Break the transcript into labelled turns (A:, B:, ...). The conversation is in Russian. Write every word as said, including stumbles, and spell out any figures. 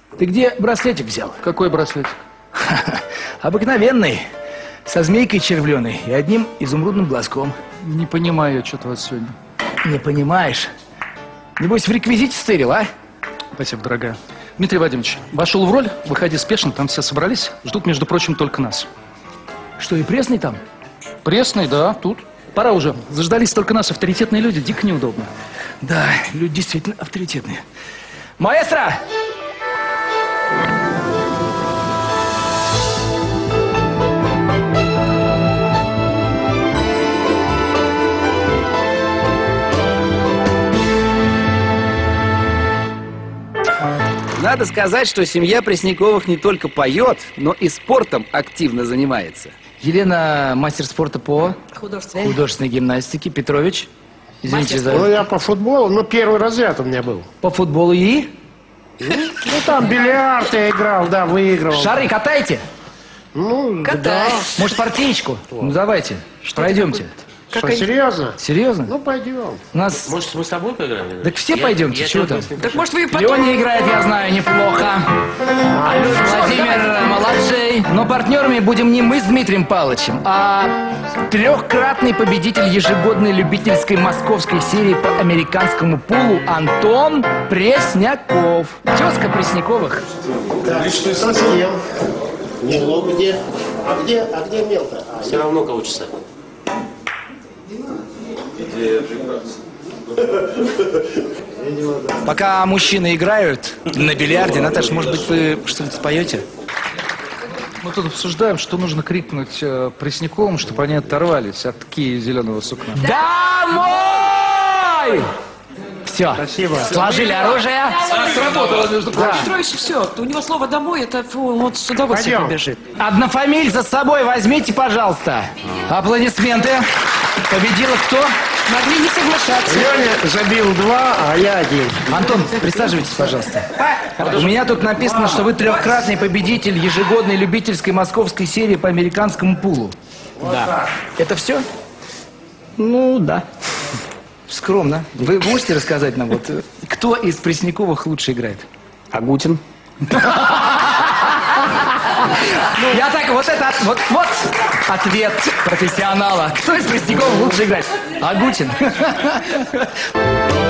A: Ты где браслетик взял?
B: Какой браслетик?
A: Обыкновенный, со змейкой червленой и одним изумрудным глазком.
B: Не понимаю я что-то вас сегодня.
A: Не понимаешь? Небось, в реквизите стырил, а?
B: Спасибо, дорогая. Дмитрий Вадимович, вошел в роль, выходи спешно, там все собрались, ждут, между прочим, только нас.
A: Что, и пресный там?
B: Пресный, да, тут. Пора уже. Заждались только нас, авторитетные люди, дико неудобно.
A: Да, люди действительно авторитетные. Маэстро!
C: Надо сказать, что семья Пресняковых не только поет, но и спортом активно занимается.
A: Елена, мастер спорта по
D: Художественной.
A: художественной гимнастике. Петрович, извините
D: Мастер
A: за...
E: Ну, я по футболу, ну, первый разряд у меня был.
A: По футболу и...
E: Ну, там бильярд я играл, да, выигрывал.
A: Шары катаете?
E: Ну,
D: Катай.
E: да.
A: Может, партиечку? Ну, давайте, пройдемте.
E: Что,
D: Как они-
E: серьезно?
A: Серьезно?
E: Ну, пойдем.
A: У нас...
F: Может, мы с тобой поиграем?
A: Так все
F: Я-
A: пойдемте,
F: я
A: чего
F: тебя
A: там?
F: просто-
D: Так может вы и потом...
A: Леня играет, я знаю, неплохо. Владимир младший. Но партнерами будем не мы с Дмитрием Павловичем, а трехкратный победитель ежегодной любительской московской серии по американскому пулу Антон Пресняков. Тезка Пресняковых.
E: Так, что с кем? Мело где? А где, а где мел-то? А,
F: Все равно кого чесать.
A: Пока мужчины играют на бильярде, Наташа, может быть, вы что-нибудь споете?
B: Мы тут обсуждаем, что нужно крикнуть э, Пресняковым, чтобы они оторвались от кии зеленого сукна.
A: Домой! Все.
E: Спасибо.
A: Сложили оружие.
B: Сработало, между прочим.
D: Петрович, все, у него слово «домой», это фу, он с удовольствием
E: Пойдем.
D: побежит.
A: Однофамильца с собой возьмите, пожалуйста. Аплодисменты. Победила кто?
D: Могли не соглашаться.
E: Леня забил два, а я один.
A: Антон, присаживайтесь, пожалуйста. У меня тут написано, что вы трехкратный победитель ежегодной любительской московской серии по американскому пулу. Да. Это все? Ну, да. Скромно. Вы можете рассказать нам, вот, кто из Пресняковых лучше играет?
C: Агутин.
A: Я так, вот это, вот, вот ответ профессионала. Кто из Пресняковых лучше играет? Агутин.